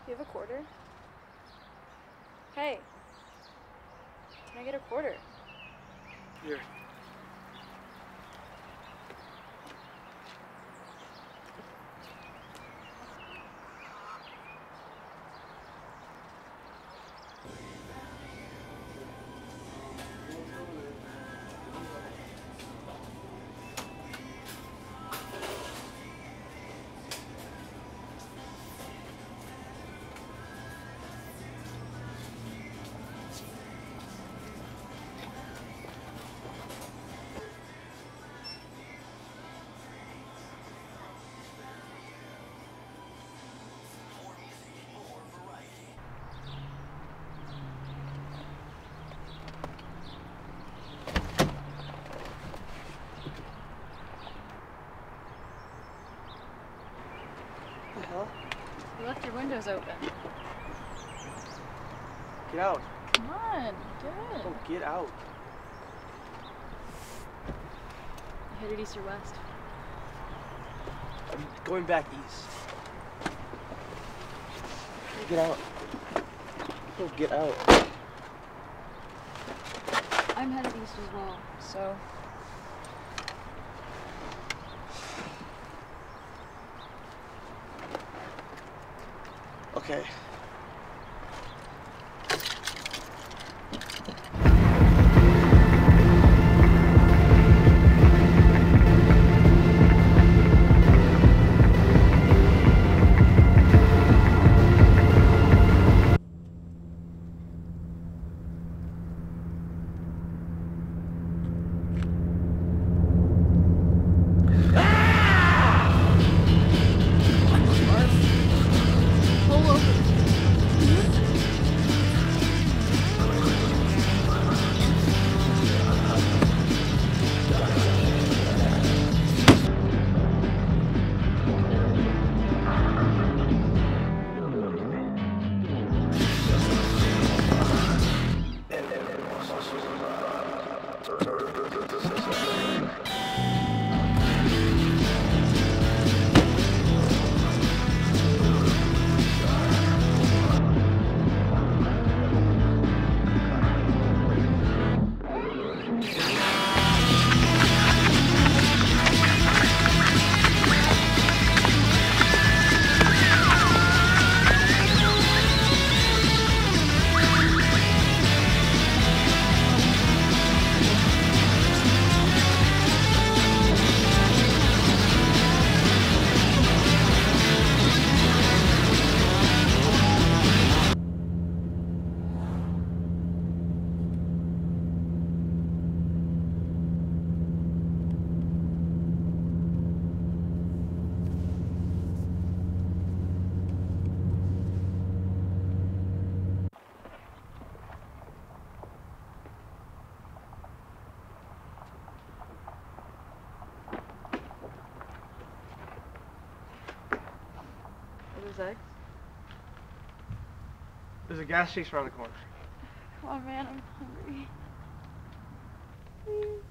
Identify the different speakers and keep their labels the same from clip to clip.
Speaker 1: you have a quarter? Hey, can I get a quarter?
Speaker 2: Here. What the hell?
Speaker 1: You left your windows open.
Speaker 2: Get out.
Speaker 1: Come on, get in.
Speaker 2: Oh, get out.
Speaker 1: You headed east or west?
Speaker 2: I'm going back east. Get out. Oh, get out.
Speaker 1: I'm headed east as well, so...
Speaker 2: Okay.
Speaker 1: Pull over. What is that?
Speaker 2: There's a gas station around the corner.
Speaker 1: Come on, man, I'm hungry. Please.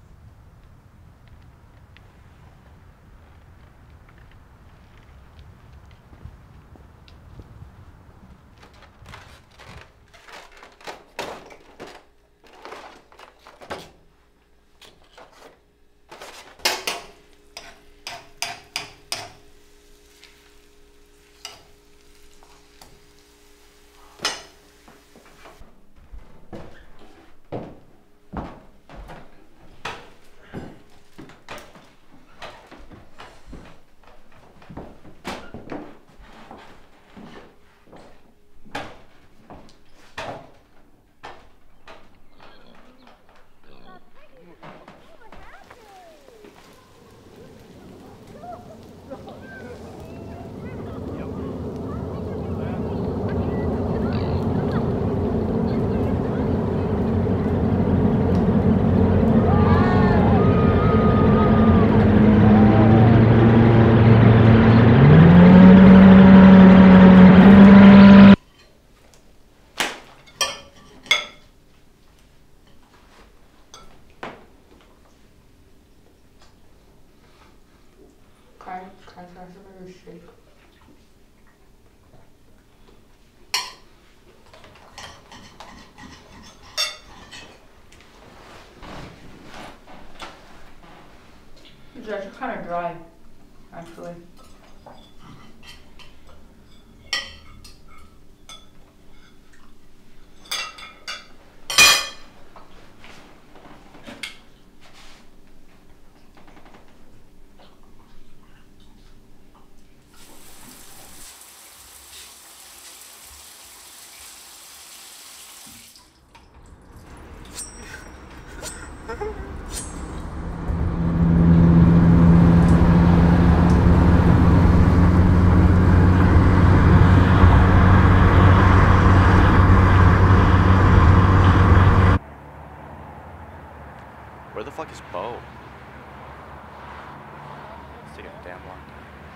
Speaker 3: Can I try some of your shake?
Speaker 1: They're kind of dry, actually.
Speaker 3: Where the fuck is Bo? It's taking a damn long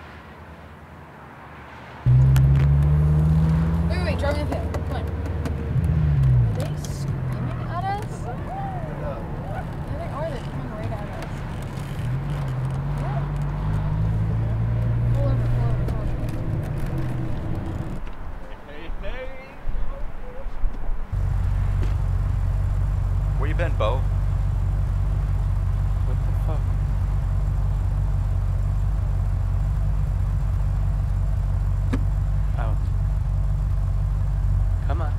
Speaker 3: time.
Speaker 1: Wait, drive with him. Come on. Are they screaming at us? Yeah, they are. They're coming right at us. What? Pull over, pull over, pull over.
Speaker 3: Hey. Where you been, Bo?
Speaker 2: What the fuck?
Speaker 3: Oh. Come on.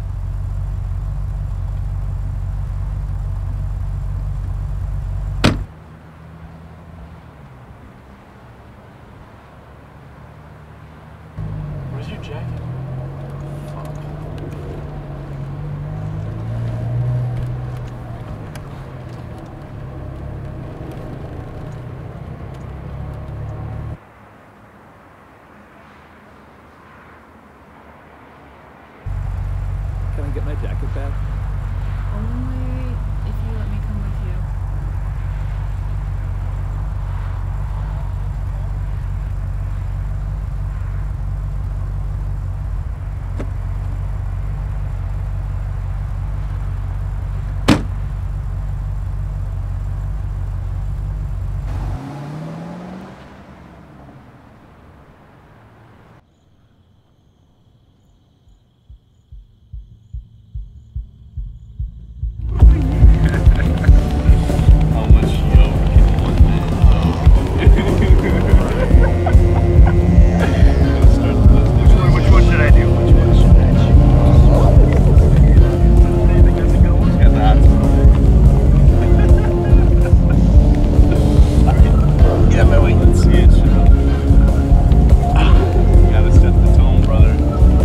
Speaker 2: Where's your jacket? Fuck.
Speaker 4: Can I get my jacket back?
Speaker 1: Only if you let me come with you.
Speaker 2: How much yo can one man Which one should I do? Which one should I choose? I think that's a good one. Got that. Alright. Get out of my way. Let's see it. Gotta set the tone, brother.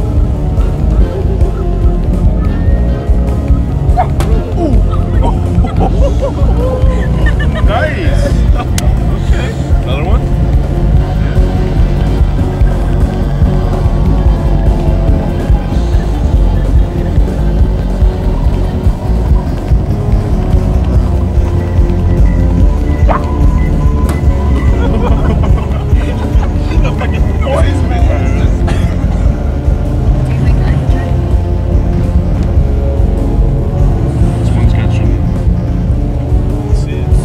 Speaker 2: Nice! Okay. Another one? The fucking noise, man!
Speaker 1: Do you think I can try?
Speaker 2: This one's got some. Let's see it.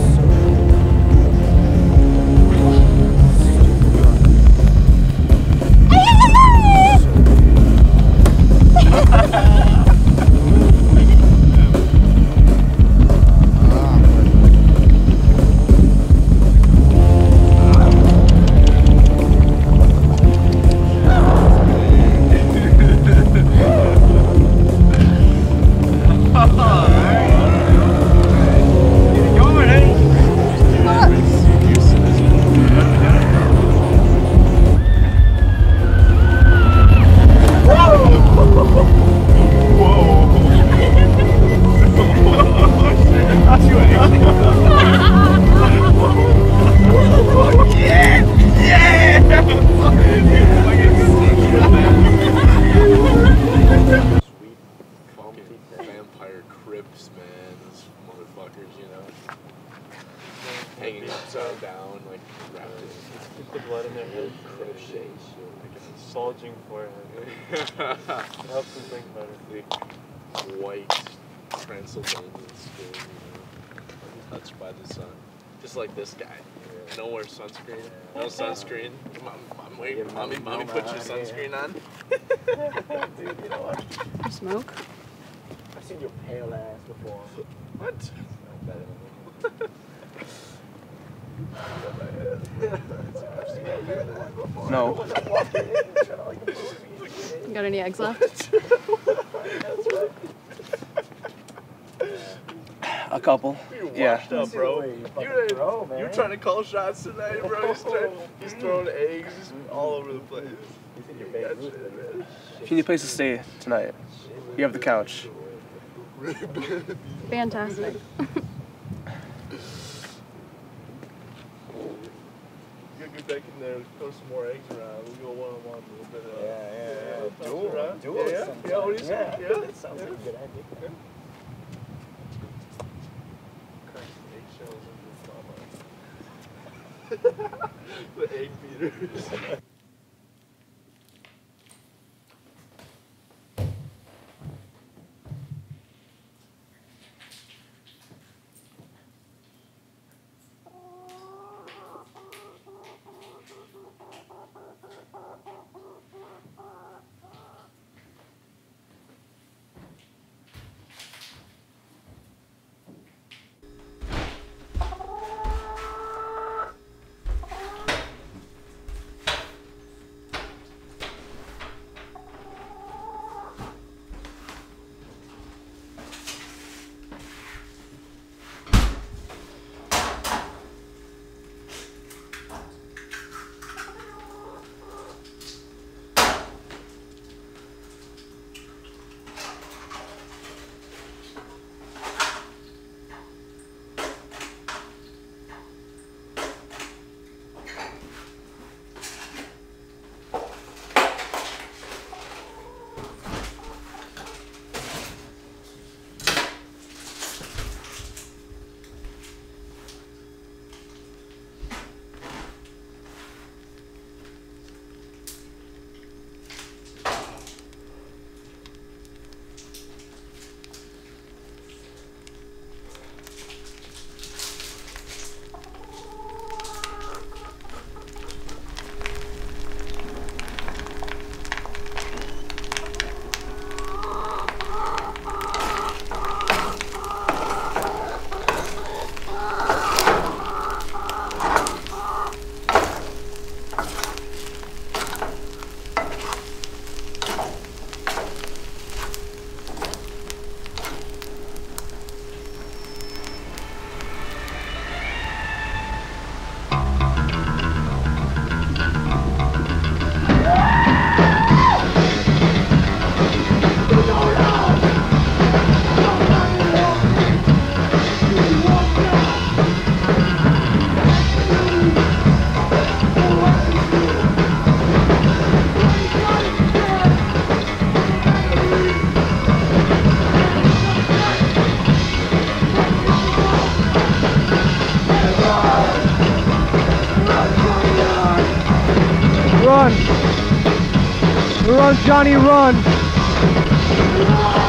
Speaker 2: Vampire crypts, man. Those motherfuckers, you know. Hanging upside down, like wrapped in.
Speaker 5: Keep the blood in their head.
Speaker 2: Crochet shit.
Speaker 5: Like a bulging forehead. It helps them think better.
Speaker 2: White Transylvanian skin, you know, untouched by the sun. Just like this guy. No wear sunscreen. No sunscreen. Mommy, put your sunscreen on.
Speaker 5: Dude, you know what?
Speaker 1: You smoke?
Speaker 5: I've seen your pale ass before.
Speaker 2: What?
Speaker 5: Better than me.
Speaker 4: No.
Speaker 1: You got any eggs left?
Speaker 4: A couple. Yeah.
Speaker 2: Washed up, bro. You're trying to call shots tonight, bro. He's throwing eggs all over the place.
Speaker 4: If you need a place to stay tonight, you have the couch.
Speaker 1: Fantastic.
Speaker 2: You gotta get back in there, throw some more eggs around. We'll go one-on-one a little bit.
Speaker 6: Duel.
Speaker 2: Yeah, what do you say? Yeah,
Speaker 6: that sounds like a good idea.
Speaker 2: Crack some eggshells into the the egg beaters.
Speaker 4: Run! Run, Johnny, run!